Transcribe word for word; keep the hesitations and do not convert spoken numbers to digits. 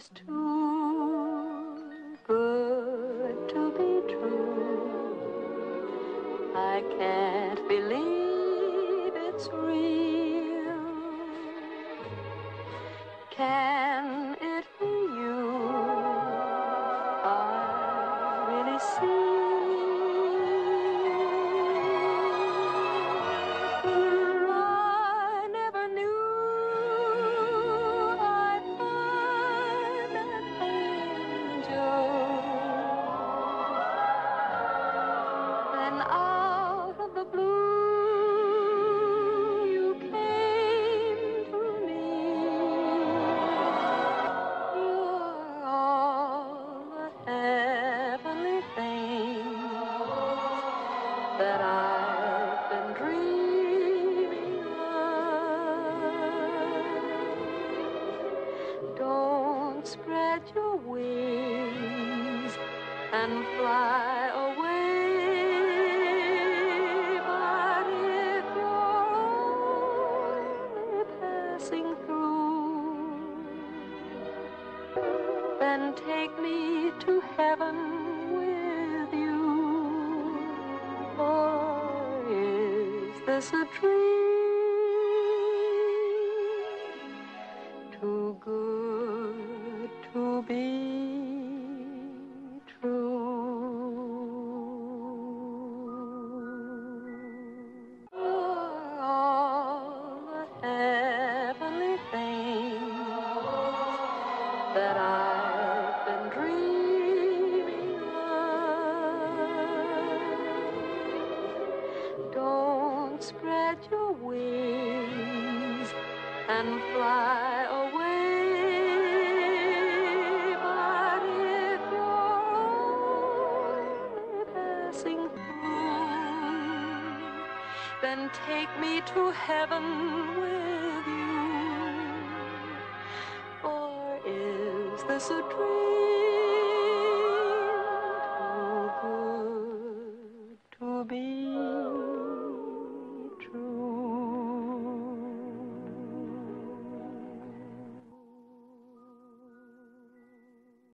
seems too good to be true. I can't believe it's real. Can it be you? I really see. I never knew I'd find an angel. Then out of the blue you came to me. You're all the heavenly things that I've been dreaming of. Don't spread your wings and fly away. But if you're only passing through, then take me to heaven with you. Or is this a dream too good to be true? You're all the heavenly things that I've been dreaming of. Don't spread your wings and fly away. But if you're only passing through, then take me to heaven with you. Or is this a dream